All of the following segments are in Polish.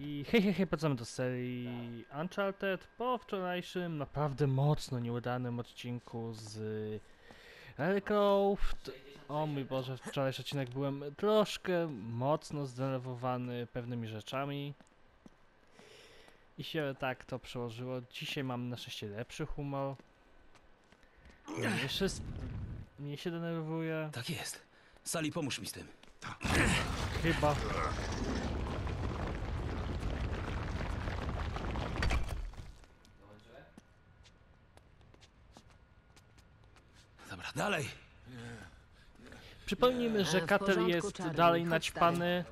I hej, wracamy do serii Uncharted po wczorajszym naprawdę mocno nieudanym odcinku z Lara Croft. O mój Boże, wczorajszy odcinek byłem troszkę mocno zdenerwowany pewnymi rzeczami. I się tak to przełożyło. Dzisiaj mam na szczęście lepszy humor. Mnie się denerwuje. Tak jest. Sally, pomóż mi z tym. Chyba. Dobra, dalej. Przypomnijmy, że W Kater porządku, jest Charlie. dalej Chodź, naćpany.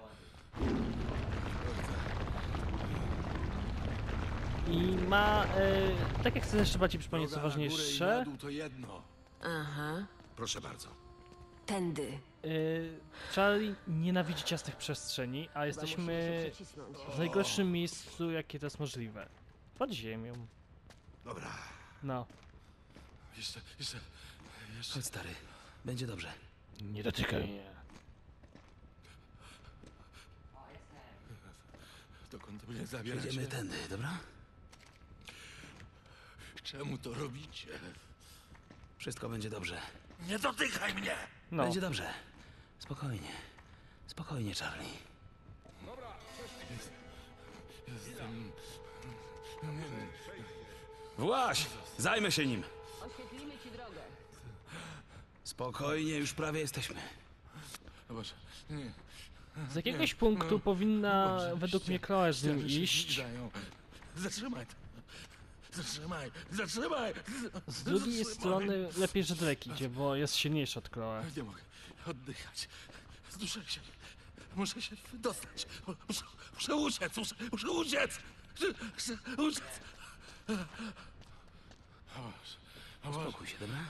I ma, tak jak chcę jeszcze bardziej przypomnieć co Droga na górę i na ważniejsze, dół to jedno. Aha, Proszę bardzo. tędy. Charlie nienawidzi ciasnych przestrzeni, a Musimy jesteśmy się przecisnąć. w najgorszym miejscu, jakie to jest możliwe. Pod ziemią. Dobra. No, Jeszcze. Chodź, stary. Będzie dobrze. nie dotykaj mnie. Dokąd mnie zabieracie? Idziemy tędy, dobra? Czemu to robicie? Wszystko będzie dobrze. Nie dotykaj mnie! No, Będzie dobrze. Spokojnie. Spokojnie, Charlie. Jestem... Właź! Zajmę się nim. Oświetlimy ci drogę. Spokojnie, już prawie jesteśmy. O Boże, nie. z jakiegoś punktu powinna według mnie Chloe z nim Ściany się iść. zbliżają. Zatrzymaj to. Zatrzymaj! Z drugiej strony lepiej, że Drake idzie, bo jest silniejszy od Chloe. Nie mogę oddychać. Zduszę się. Muszę się wydostać. Muszę uciec. Muszę uciec. Muszę uciec. O Boże. O Boże. Spokój się, dobra?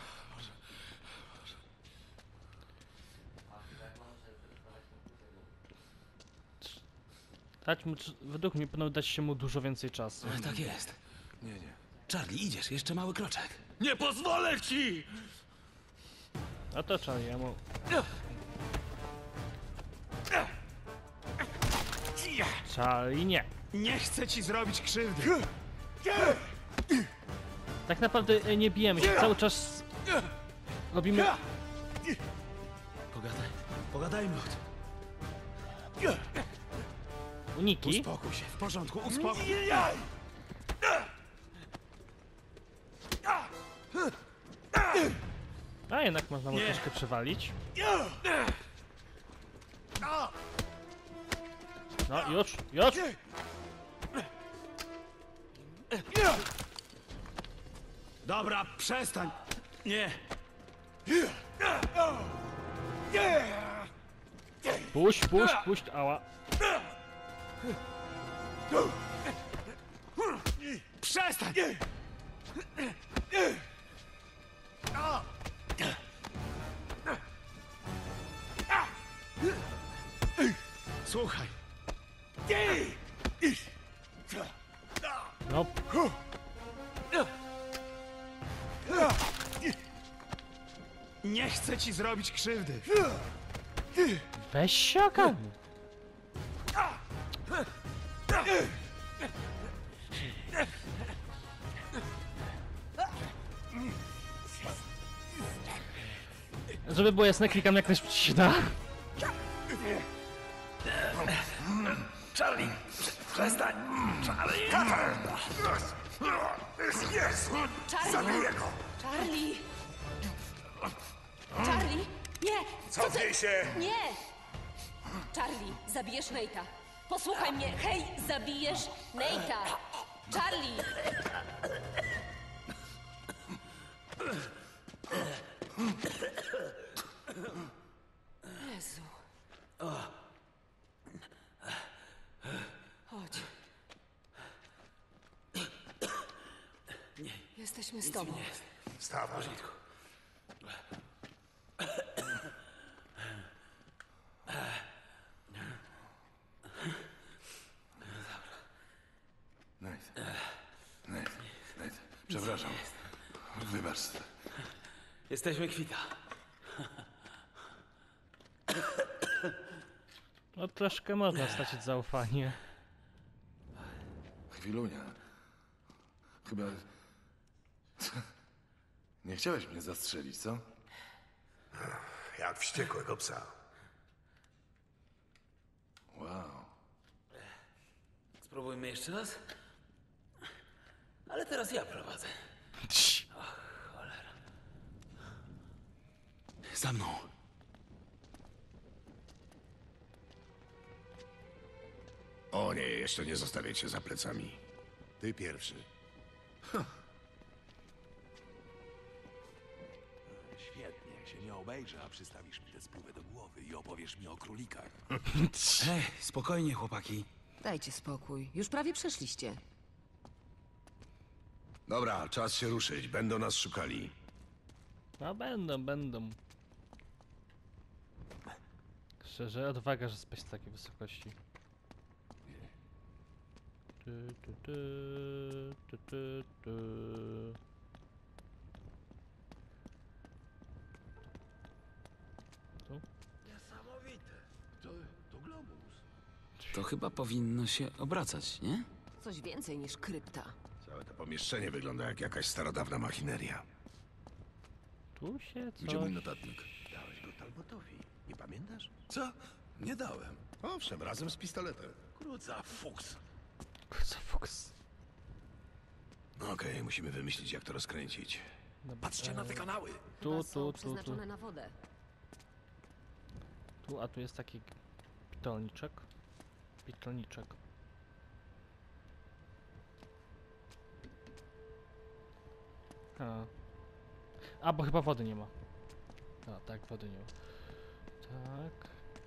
Według mnie powinno dać się mu dużo więcej czasu. Tak jest. Nie. Charlie, idziesz, jeszcze mały kroczek. Nie pozwolę ci! A to Charlie, ja mu... Charlie, nie. Nie chcę ci zrobić krzywdy. Tak naprawdę nie bijemy się, cały czas robimy Pogadajmy o tym. uniki. Uspokój się, w porządku, uspokój. A jednak można mu Nie. troszkę przewalić. No, już! Dobra, przestań. Nie. Puść, ała. Przestań! Słuchaj, No, nie chcę ci zrobić krzywdy. weź się ogarnij. Żeby było jasne, klikam jak najszybciej się da. Charlie! Przestań! Charlie! Jest! Zabiję go! Charlie! Charlie! Nie! Cofnij się! Nie! Charlie, zabijesz Nate'a. Posłuchaj mnie! Hej, zabijesz Nate'a! Charlie! Jezu. Chodź. Jesteśmy z tobą. Wstawaj. Nate. Przepraszam. Wybacz. Jesteśmy kwita. No troszkę można stracić zaufanie. Chwilunia. Chyba... Nie chciałeś mnie zastrzelić, co? Jak wściekłego psa. Wow. Spróbujmy jeszcze raz. Ale teraz ja prowadzę. Cholera. Za mną. O nie, jeszcze nie zostawię cię za plecami. Ty pierwszy. Świetnie, jak się nie obejrzę, a przystawisz mi tę spluwę do głowy i opowiesz mi o królikach. Ej, spokojnie, chłopaki. Dajcie spokój. Już prawie przeszliście. Dobra, czas się ruszyć. Będą nas szukali. No będą. Szczerze, odwaga, że spać z takiej wysokości. Tu. To globus. To chyba powinno się obracać, nie? Coś więcej niż krypta. Całe to pomieszczenie wygląda jak jakaś starodawna machineria. Tu się coś... Gdzie mój notatnik? Dałeś go Talbotowi. Nie pamiętasz? Co? Nie dałem. Owszem, razem z pistoletem. Króca fuks. Kurwa, fuks. No okej, musimy wymyślić, jak to rozkręcić. Dobra, Patrzcie na te kanały. Chyba Tu, są przeznaczone na wodę. a tu jest taki pitolniczek. A, bo chyba wody nie ma. A, tak, wody nie ma. Tak.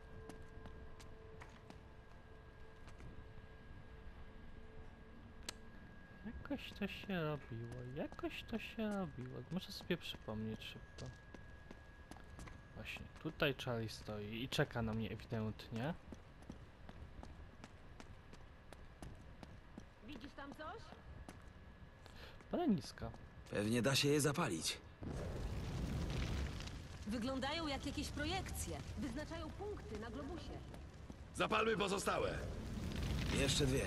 Jakoś to się robiło. Muszę sobie przypomnieć szybko. Właśnie, tutaj Charlie stoi i czeka na mnie ewidentnie. Widzisz tam coś? Paleniska. Pewnie da się je zapalić. Wyglądają jak jakieś projekcje. Wyznaczają punkty na globusie. Zapalmy pozostałe. Jeszcze dwie.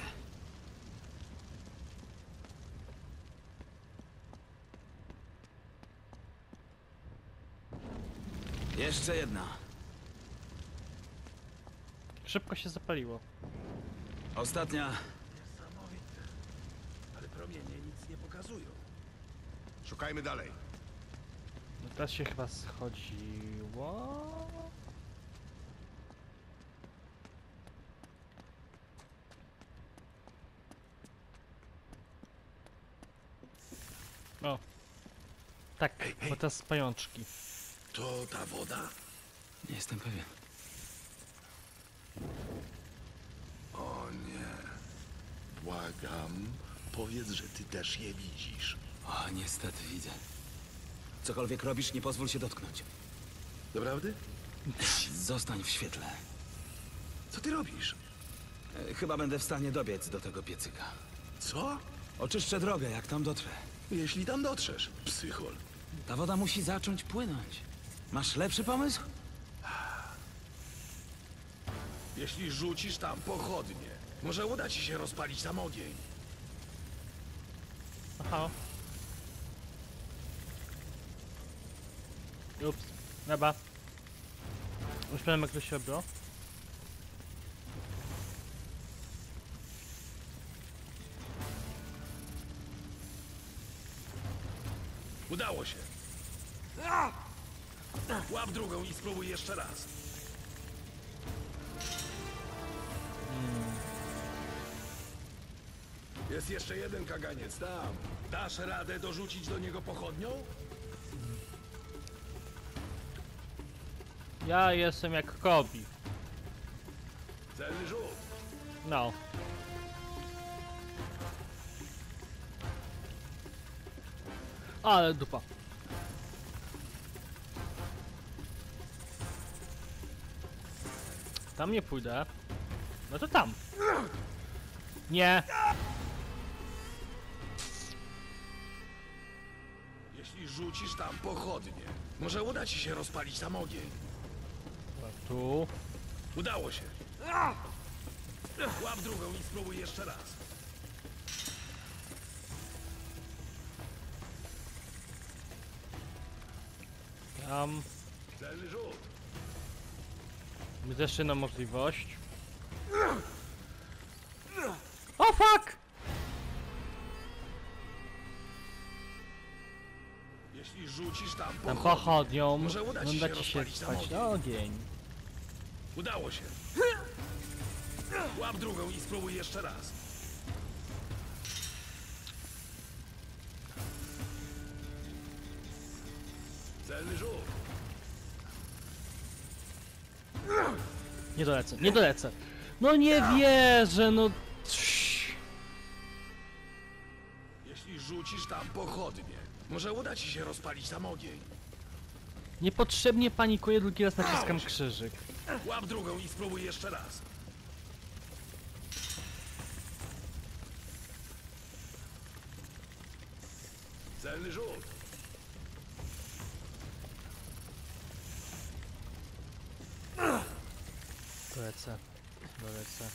Jeszcze jedna. Szybko się zapaliło. Ostatnia. Niesamowite. Ale promienie nic nie pokazują. Szukajmy dalej. No teraz się chyba schodziło. O. Tak, bo teraz z pajączki. To ta woda? Nie jestem pewien. O nie. Błagam. Powiedz, że ty też je widzisz. O, niestety widzę. Cokolwiek robisz, nie pozwól się dotknąć. Doprawdy? Zostań w świetle. Co ty robisz? Chyba będę w stanie dobiec do tego piecyka. Co? Oczyszczę drogę, jak tam dotrę. Jeśli tam dotrzesz, psychol. Ta woda musi zacząć płynąć. Masz lepszy pomysł? Jeśli rzucisz tam pochodnie, może uda ci się rozpalić tam ogień. Aha. Ups. Dobra. Już wiem, jak to się robiło. Udało się. Łap drugą i spróbuj jeszcze raz. Jest jeszcze jeden kaganiec tam. Dasz radę dorzucić do niego pochodnią? Ja jestem jak Kobi. Celny rzut. No. Ale dupa. Tam nie pójdę. No to tam. Nie. Jeśli rzucisz tam pochodnie, może uda ci się rozpalić tam ogień. Tu. Udało się. Łap drugą i spróbuj jeszcze raz. Celny rzut. Jest jeszcze jedna możliwość. O fuck! Jeśli rzucisz tam Tam pochodnie, pochodnią może uda ci uda się ci się rozpalić spać samogień. na ogień. Udało się. Łap drugą i spróbuj jeszcze raz. Celny rzut. Nie dolecę, nie dolecę. No nie wierzę, no. Jeśli rzucisz tam pochodnie, może uda ci się rozpalić tam ogień. Niepotrzebnie panikuję, drugi raz naciskam krzyżyk. Łap drugą i spróbuj jeszcze raz. Celny rzut. Dolecę, dolecę.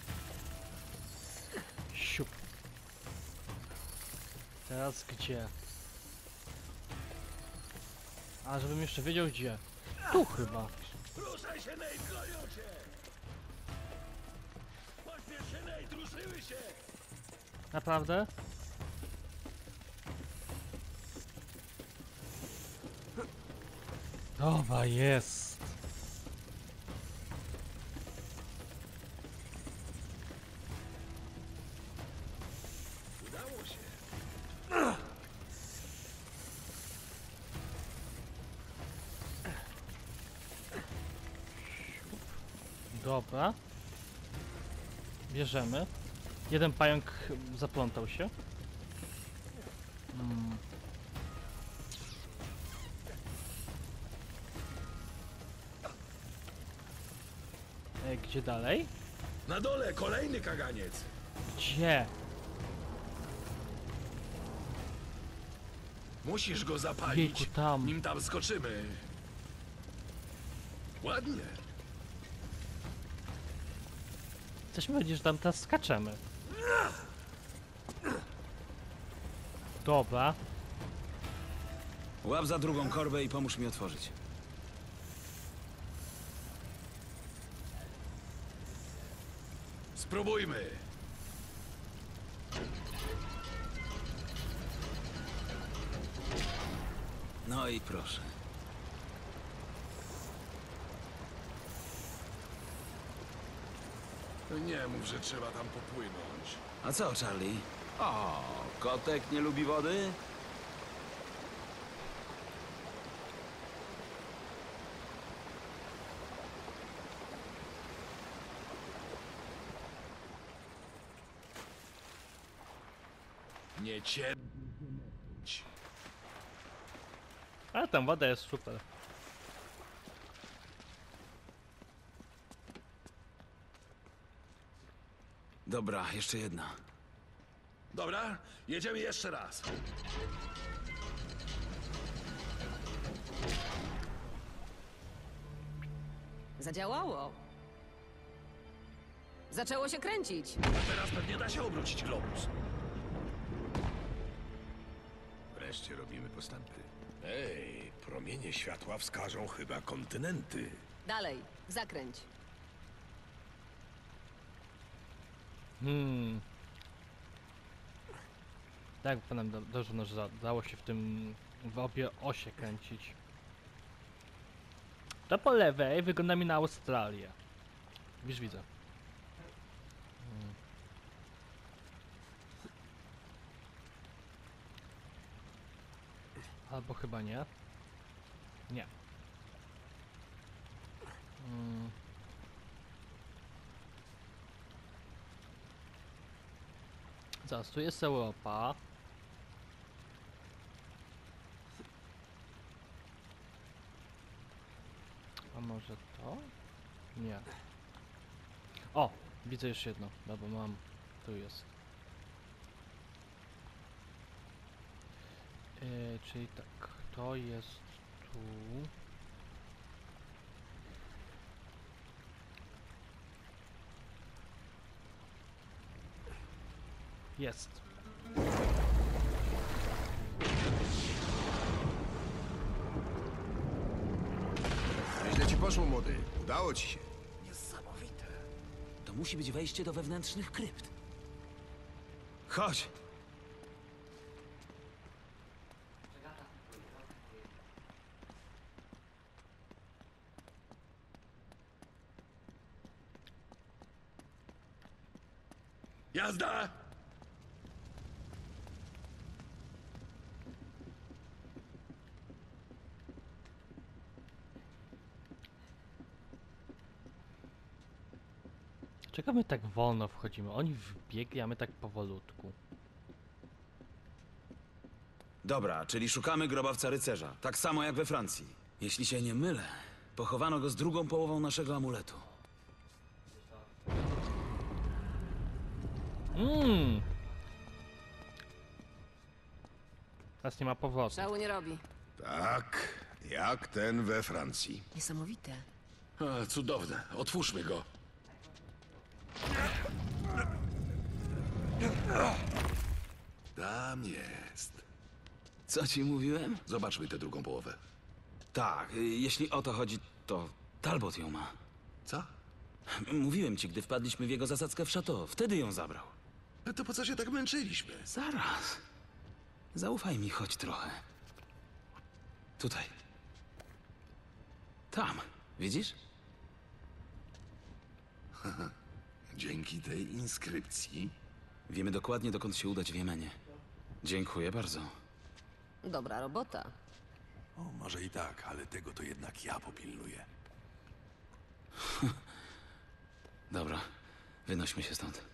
Siup. Teraz gdzie? A, żebym jeszcze wiedział gdzie. Tu chyba. Ruszaj się, Nate, gonią cię! Pośpiesz się, Nate, ruszyły się! Naprawdę? Dobra, jest. Udało się. Dobra. Bierzemy. Jeden pająk zaplątał się. Gdzie dalej? Na dole kolejny kaganiec. Gdzie? Musisz go zapalić, Jejku, tam. nim tam skoczymy. Ładnie. Chcesz mi powiedzieć, że tam teraz skaczemy. Dobra. Łap za drugą korbę i pomóż mi otworzyć. Spróbujmy. No i proszę. Nie mów, że trzeba tam popłynąć. A co, Charlie? O, kotek nie lubi wody? Nie cię... Ale tam woda jest super. Dobra, jeszcze jedna. Dobra, jedziemy jeszcze raz. Zadziałało. Zaczęło się kręcić. A teraz pewnie da się obrócić globus. Wreszcie robimy postępy. Ej, promienie światła wskażą chyba kontynenty. Dalej, zakręć. Tak, panem dobrze, no, że dało się w obie osie kręcić. To po lewej wygląda mi na Australię. Już widzę. Albo chyba nie. Nie. Zaraz, tu jest Europa. A może to? Nie. O! Widzę już jedno. Dobra, mam. Tu jest. Czyli tak, to jest tu. Jest. poszło, młody? Udało ci się. Niesamowite. To musi być wejście do wewnętrznych krypt. Chodź. Jazda! Czego my tak wolno wchodzimy? Oni wbiegli, a my tak powolutku. Dobra, czyli szukamy grobawca rycerza. Tak samo jak we Francji. Jeśli się nie mylę, pochowano go z drugą połową naszego amuletu. Teraz nie ma powrotu. Szału nie robi. Tak, jak ten we Francji. Niesamowite. A, cudowne. Otwórzmy go. Tam jest. Co ci mówiłem? Zobaczmy tę drugą połowę. Tak, jeśli o to chodzi, to Talbot ją ma. Co? Mówiłem ci, gdy wpadliśmy w jego zasadzkę w Chateau. Wtedy ją zabrał. A to po co się tak męczyliśmy? Zaraz. Zaufaj mi choć trochę. Tutaj. Tam. Widzisz? Dzięki tej inskrypcji Wiemy dokładnie, dokąd się udać w Jemenie. Dziękuję bardzo. Dobra robota. O, może i tak, ale tego to jednak ja popilnuję. Dobra, wynośmy się stąd.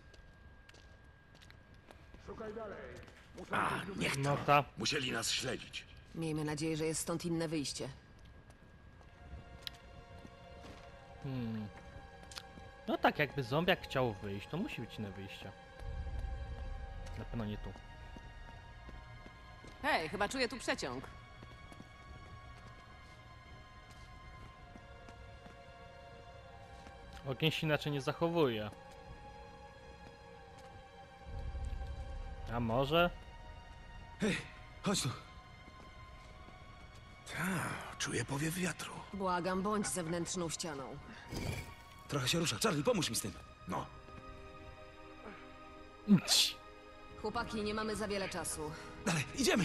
No ta. musieli nas śledzić. Miejmy nadzieję, że jest stąd inne wyjście. No tak, jakby zombiak chciał wyjść, to musi być inne wyjście. Na pewno nie tu. Hej, chyba czuję tu przeciąg. Ogień się inaczej nie zachowuje. A może? Chodź tu. Czuję powiew wiatru. Błagam, bądź zewnętrzną ścianą. Trochę się rusza. Charlie, pomóż mi z tym. No, Chłopaki, nie mamy za wiele czasu. Dalej, idziemy!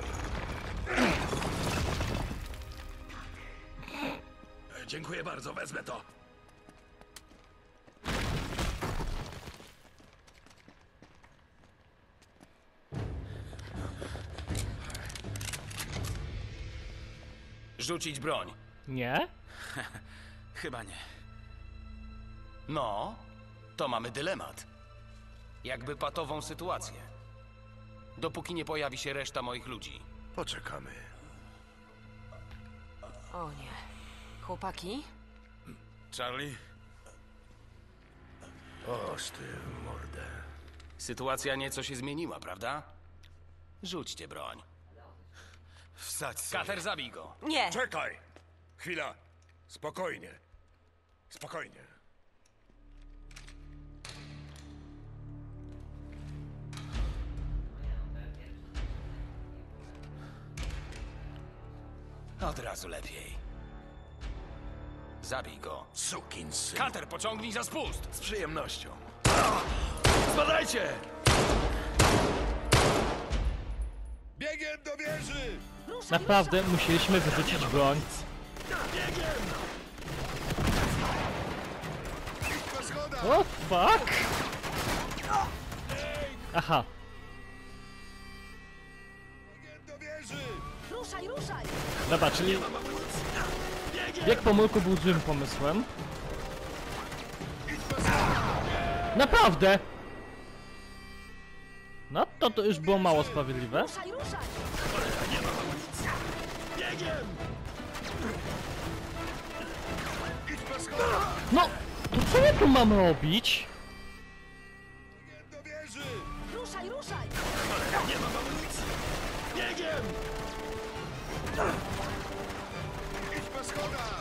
dziękuję bardzo, wezmę to. Rzucić broń. Nie? Chyba nie. No, to mamy dylemat. Jakby patową sytuację. Dopóki nie pojawi się reszta moich ludzi. Poczekamy. O nie. Chłopaki? Charlie? Oż ty, mordę. Sytuacja nieco się zmieniła, prawda? Rzućcie broń. Wsadź sobie. Kater, zabij go. Nie! Czekaj! Chwila. Spokojnie. Spokojnie. Od razu lepiej. Zabij go. Sukinsyn. Kater, pociągnij za spust! Z przyjemnością. Spadajcie! Biegiem do wieży! Naprawdę musieliśmy wyrzucić broń. O fuck! Aha. Do wieży! Ruszaj, ruszaj! Dobra, czyli bieg po murku był złym pomysłem. Naprawdę! No to już było mało sprawiedliwe. Ruszaj, ruszaj! No, to co my tu mamy robić? Do wieży! Ruszaj, ruszaj! Idź po schodach!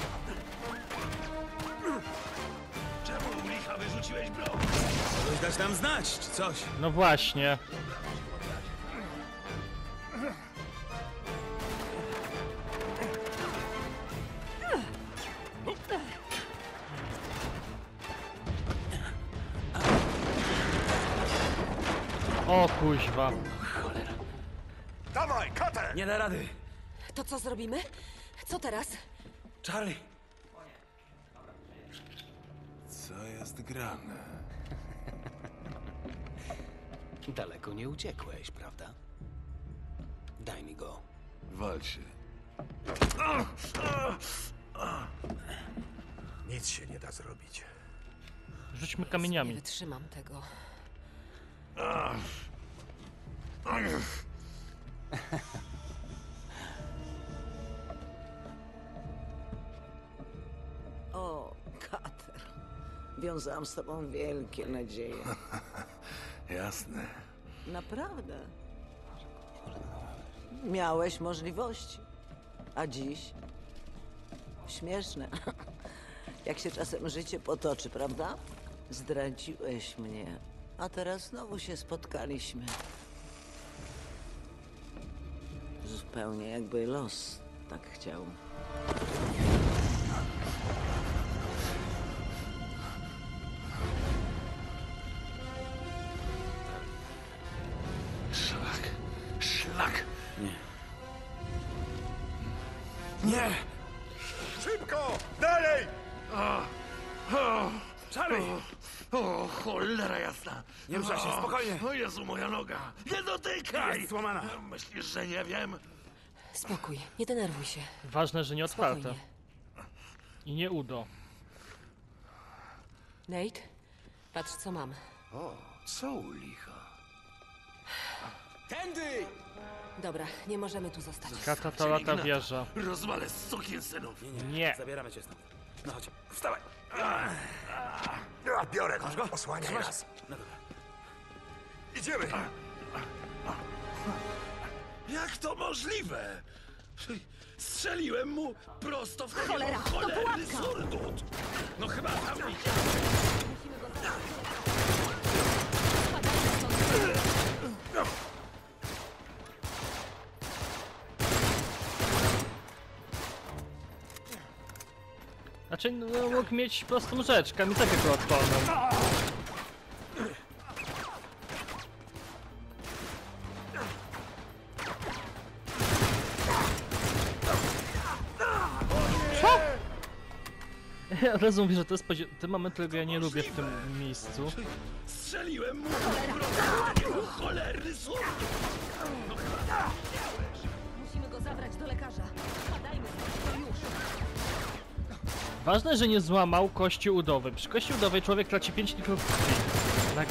Czemu licha wyrzuciłeś broń? Mogłeś dać nam znać, czy coś. No właśnie. O kuźwa. Dawaj, Cutter! Nie da rady. To co zrobimy? Co teraz? Charlie. Co jest grane? Daleko nie uciekłeś, prawda? Daj mi go. Wal się. Nic się nie da zrobić. Rzućmy Nie kamieniami. wytrzymam tego. O, Kater. Wiązałam z tobą wielkie nadzieje. Jasne. Naprawdę. Miałeś możliwości. A dziś? Śmieszne. Jak się czasem życie potoczy, prawda? Zdradziłeś mnie. A teraz znowu się spotkaliśmy. Zupełnie jakby los tak chciał. Szlak. Szlak. Nie! Szybko! Dalej! Charlie! O, cholera jasna! Nie ruszaj się, spokojnie. O Jezu, moja noga! Nie dotykaj! Jest złamana. Myślisz, że nie wiem? Spokój, nie denerwuj się. Ważne, że nie otwarte. Spokojnie. I nie udo. Nate, patrz co mam. O, co u licha? Tędy! Dobra, nie możemy tu zostać. Kata to lata wieża. Rozwalę sukinsynów. Nie. Zabieramy cię stąd. No chodź, wstawaj. Biorę go. Osłaniaj nas. No dobra. Idziemy! Jak to możliwe? Strzeliłem mu prosto w ten Cholera, jego to cholerny pułapka! surdut! No chyba tam widziałem. Musimy go Spadajmy stąd. Znaczy, no, mógł mieć prostą rzecz, kamizelkę odpalną. Co? Ja od razu mówię, że to jest ten moment, którego ja nie lubię w tym miejscu. Strzeliłem mu prosto w ten jego cholerny surdut! No chyba tam widziałeś. Musimy go zabrać do lekarza. Spadajmy stąd, to już. Ważne, że nie złamał kości udowej. Przy kości udowej człowiek traci 5 litrów krwi. Tak.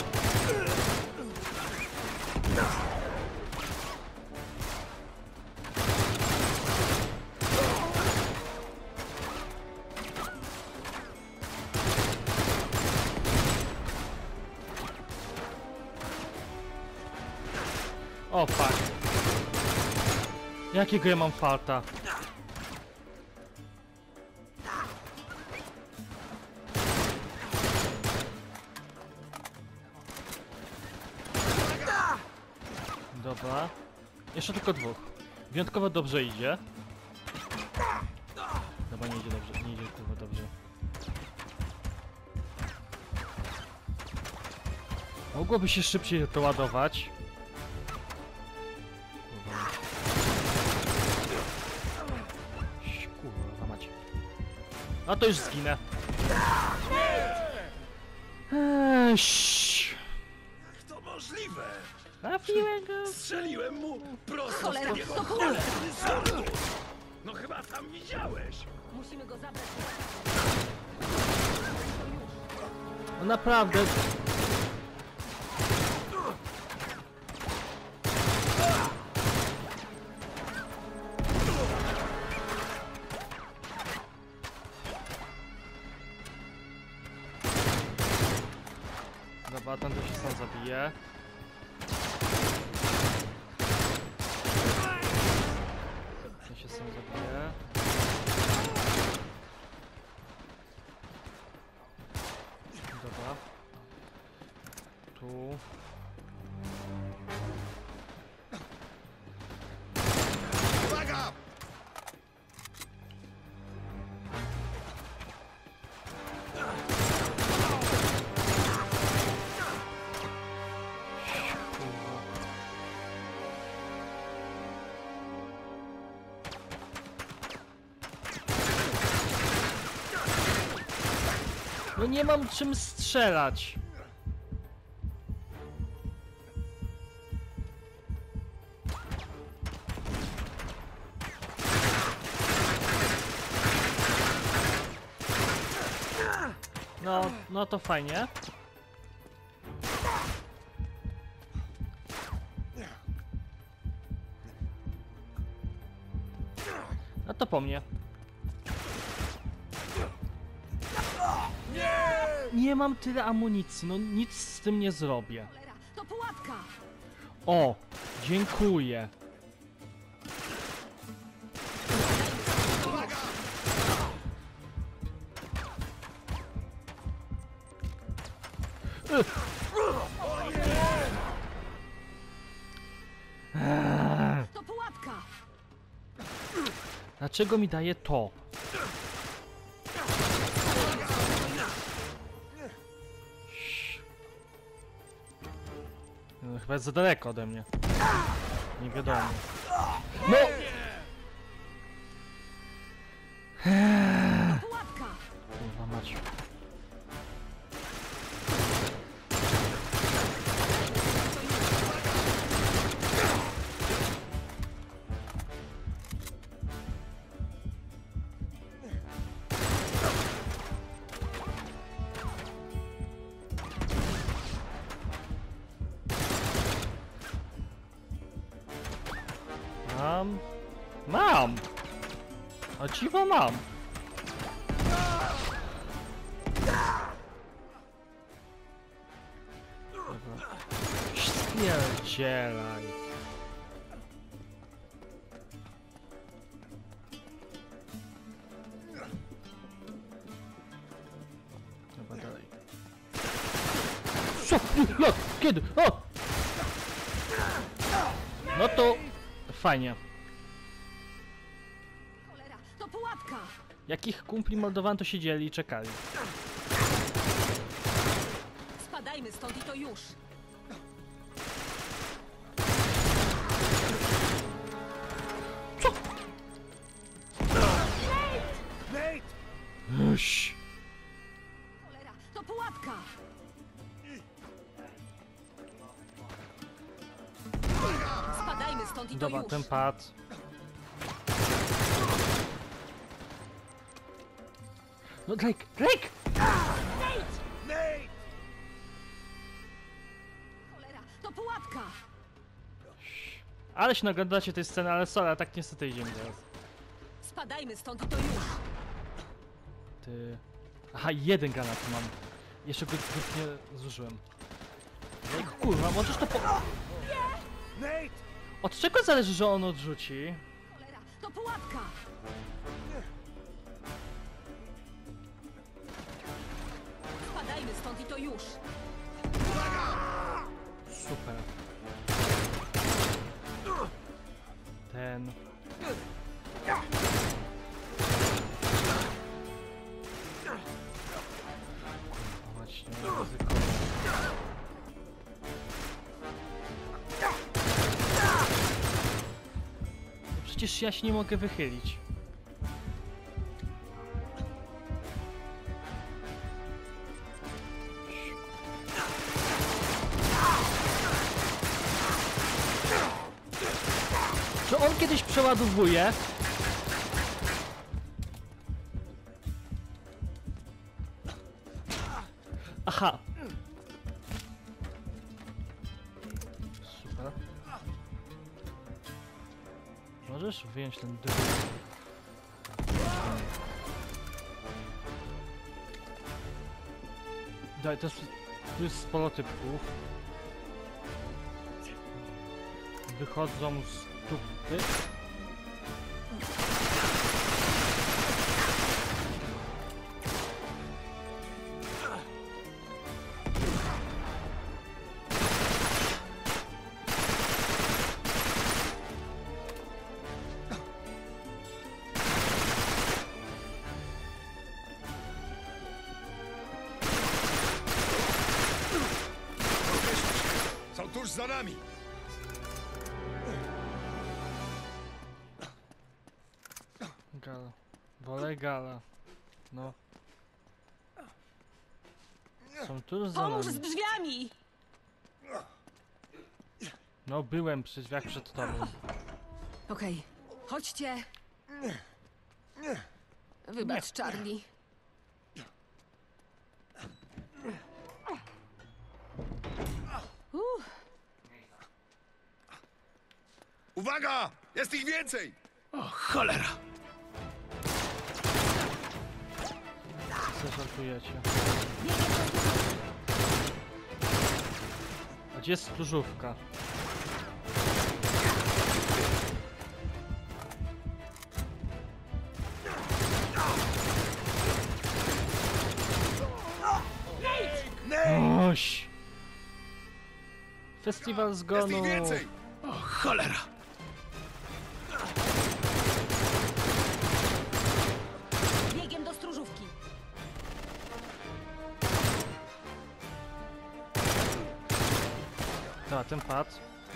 O fuck. Jakiego ja mam farta? Dobra. Jeszcze tylko dwóch. Wyjątkowo dobrze idzie. Dobra, nie idzie dobrze, nie idzie tylko dobrze. Mogłoby się szybciej to ładować. Kurwa macie. A to już zginę. Jak to możliwe? Trafiłem go. Strzeliłem mu prosto Cholera, w ten jego to cholerny surdut! No chyba tam widziałeś. Musimy go zabrać do lekarza. No naprawdę. Dobra, ten to się sam zabije. Ten się sam zabije. Dobra. Tu. Uwaga! No nie mam czym strzelać. No to fajnie. No to po mnie. Nie mam tyle amunicji, no nic z tym nie zrobię. Cholera, to pułapka! O, dziękuję. To pułapka! Dlaczego mi daje to? No, chyba jest za daleko ode mnie. Nie wiadomo. No! Pułapka! Kurwa mać. Mam! O dziwo mam! Dobra. Spierdzielaj. Dobra, dalej. Co? Jak? Kiedy? O! No to... fajnie. Cholera, to pułapka! Jakich kumpli Moldowan to siedzieli i czekali. Spadajmy stąd i to już! Co? Nate! Uś. Cholera, to pułapka! Spadajmy stąd i to Dobra, już! ten pad. No Drake! Drake! Nate! Cholera, to pułapka! Ale się naglądacie tej sceny, ale sorry, a tak niestety idziemy teraz. Spadajmy stąd i to już! Ty... Aha, jeden granat mam. Jeszcze go nie zużyłem. Drake, kurwa, możesz to po... Nate! Od czego zależy, że on odrzuci? Cholera, to pułapka! Spadajmy stąd i to już! Super. Ten... Kurwa, mać, nie ma ryzyko. No przecież ja się nie mogę wychylić. Czy on kiedyś przeładowuje? Aha. Super. Możesz wyjąć ten dym? Daj, to tu jest sporo typków. Wychodzą z dupy. Są tuż za nami! Gala. Wolę gala. No. Są tuż za Pomóż z nami. drzwiami! No byłem przy drzwiach przed tobą. Okej, chodźcie. Wybacz, Charlie. Uwaga! Jest ich więcej! O, cholera! Co żartujecie? A gdzie jest stróżówka? Oś! Festiwal Jest zgonu! ich więcej! O, cholera! Biegiem do stróżówki. Dobra, ten padł.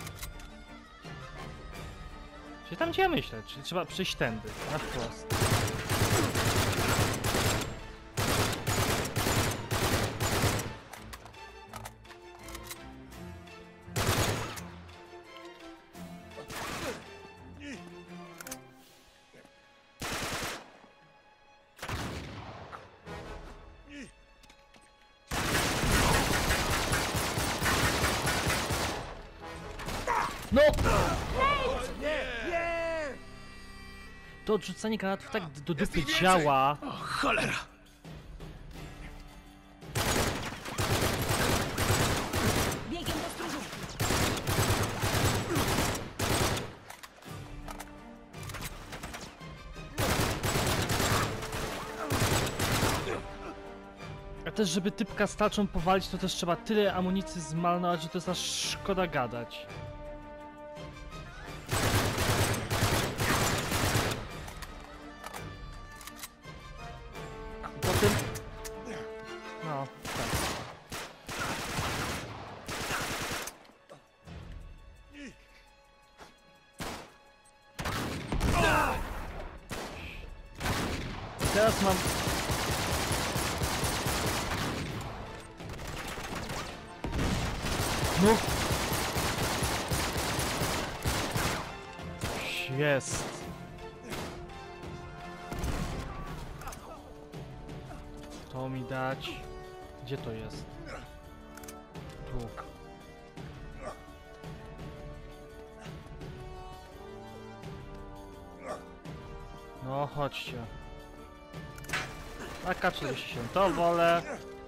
Czyli tam gdzie ja myślę, czyli trzeba przyjść tędy, na wprost. No! To odrzucanie granatów tak do dupy działa. O, cholera! Biegiem do stróżówki. A też, żeby typka z tarczą powalić, to też trzeba tyle amunicji zmarnować, że to jest aż szkoda gadać. Potem... No, tak. Teraz mam... No! Jest! To mi dać... Gdzie to jest? Tu. No, chodźcie. AK-47, to wolę.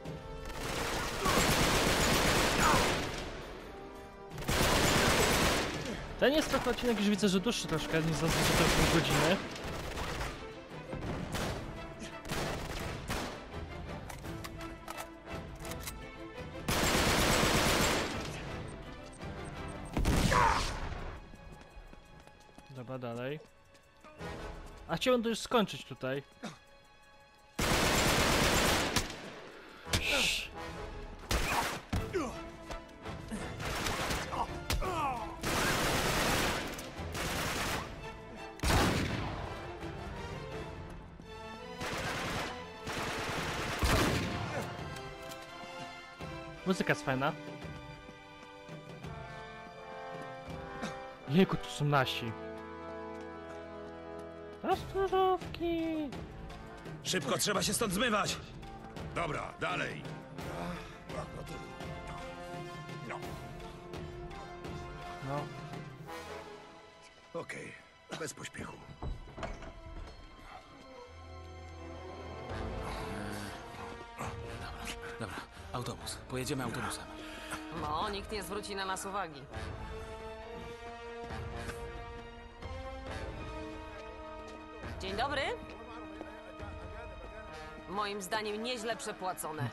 Ten jest trochę odcinek, już widzę, że dłuższy troszkę niż zazwyczaj to pół godziny. Dobra, dalej. A chciałem to już skończyć tutaj. Muzyka jest fajna. Jejku, tu są nasi. Na stróżówki. Szybko, trzeba się stąd zmywać! Dobra, dalej. No. Okej, bez pośpiechu. Dobra, autobus. Pojedziemy autobusem. No, nikt nie zwróci na nas uwagi. Dzień dobry. Moim zdaniem nieźle przepłacone.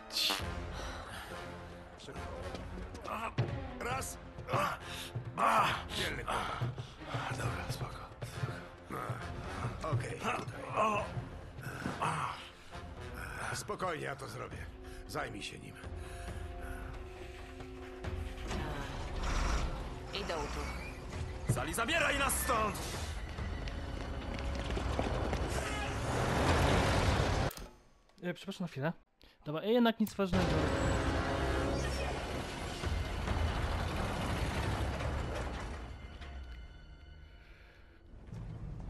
Raz. Dzielny Dobra, spoko. Okej, tutaj. Spokojnie, ja to zrobię. Zajmij się nim. Idę tu. Sali, zabieraj nas stąd! Przepraszam na chwilę. Dobra, jednak nic ważnego.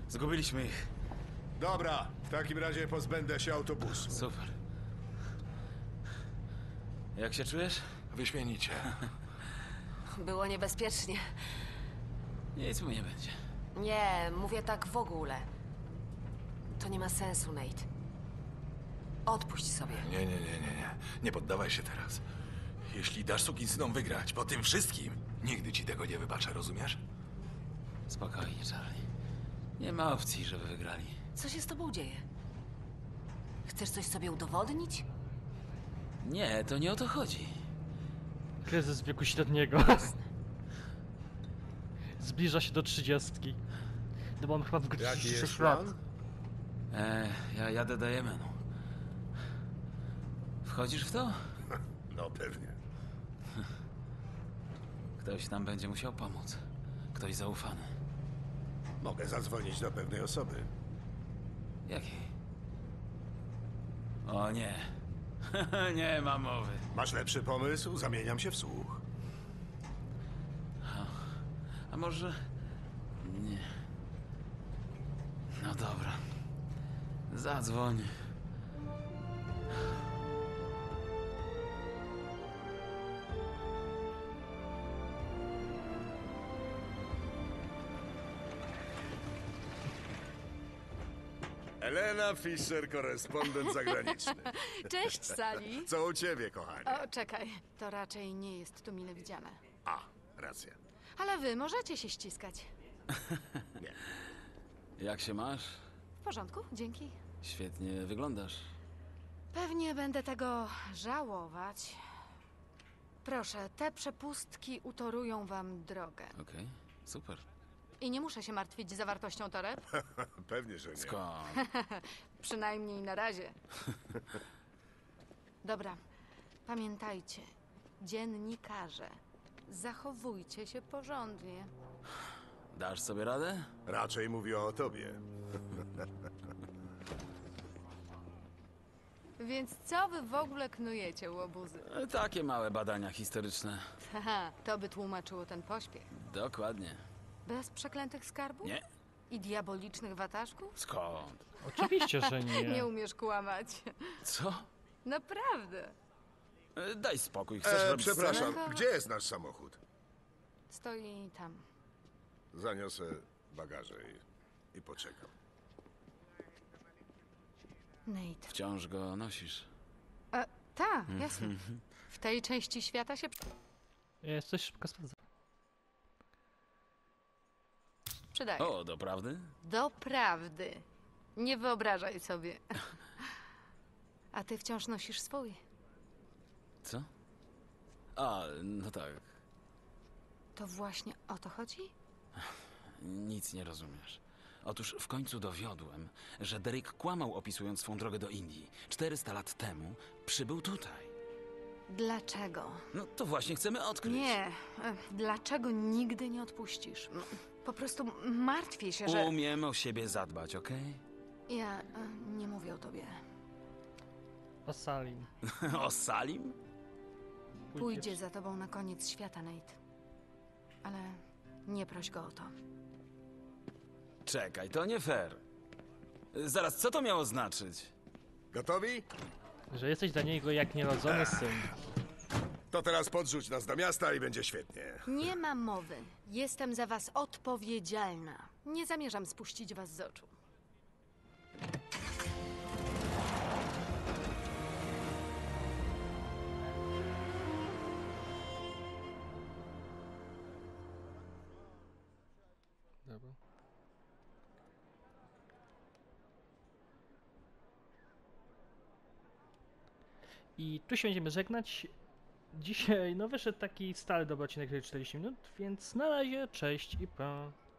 Zgubiliśmy ich. Dobra, w takim razie pozbędę się autobusu. Super. Jak się czujesz? Wyśmienicie. Było niebezpiecznie. Nic mu nie będzie. Nie, mówię tak w ogóle. To nie ma sensu, Nate. Odpuść sobie. Nie. Nie poddawaj się teraz. Jeśli dasz sukinsynom wygrać po tym wszystkim, nigdy ci tego nie wybaczę, rozumiesz? Spokojnie, Charlie. Nie ma opcji, żeby wygrali. Co się z tobą dzieje? Chcesz coś sobie udowodnić? Nie, to nie o to chodzi. Kryzys wieku średniego. Zbliża się do 30. No bo on chyba w Jaki jest 6 lat. plan? Ja jadę do Jemenu. Wchodzisz w to? No pewnie. Ktoś nam będzie musiał pomóc. Ktoś zaufany. Mogę zadzwonić do pewnej osoby. Jakiej? O nie. Nie ma mowy. Masz lepszy pomysł? Zamieniam się w słuch. A może... Nie. No dobra. Zadzwoń. Elena Fischer, korespondent zagraniczny. Cześć, Sally. Co u ciebie, kochanie? O, czekaj, to raczej nie jest tu mile widziane. A, racja. Ale wy możecie się ściskać. Jak się masz? W porządku, dzięki. Świetnie wyglądasz. Pewnie będę tego żałować. Proszę, te przepustki utorują wam drogę. Okej, super. I nie muszę się martwić zawartością toreb. Pewnie, że nie. Skąd? Przynajmniej na razie. Dobra, pamiętajcie, dziennikarze, zachowujcie się porządnie. Dasz sobie radę? Raczej mówię o tobie. Więc co wy w ogóle knujecie, łobuzy? Takie małe badania historyczne. Haha, to by tłumaczyło ten pośpiech. Dokładnie. Bez przeklętych skarbów? Nie? I diabolicznych wataszków? Skąd? Oczywiście, że Nie nie. umiesz kłamać. Co? Naprawdę. Daj spokój, chcesz robić Przepraszam, scenę? gdzie jest nasz samochód? Stoi tam. Zaniosę bagaże i poczekam. Nate. Wciąż go nosisz. Tak, jasne. W tej części świata się Jest coś szybko sprawdzę. przydaje. O, doprawdy? Doprawdy. Nie wyobrażaj sobie. A ty wciąż nosisz swój. Co? A, no tak. To właśnie o to chodzi? Nic nie rozumiesz. Otóż w końcu dowiodłem, że Derek kłamał, opisując swą drogę do Indii. 400 lat temu przybył tutaj. Dlaczego? No to właśnie chcemy odkryć. Nie. Dlaczego nigdy nie odpuścisz? Po prostu martwię się, że... Umiem o siebie zadbać, okej? Ja nie mówię o tobie. O Salim. O Salim? Pójdzie za tobą na koniec świata, Nate. Ale nie proś go o to. Czekaj, to nie fair. Zaraz, co to miało znaczyć? Gotowi? Że jesteś dla niego jak nierodzony syn. To teraz podrzuć nas do miasta i będzie świetnie. Nie ma mowy. Jestem za was odpowiedzialna. Nie zamierzam spuścić was z oczu. Dobra. I tu się będziemy żegnać. Dzisiaj no wyszedł taki stary dobry odcinek, 40 minut, więc na razie, cześć i pa.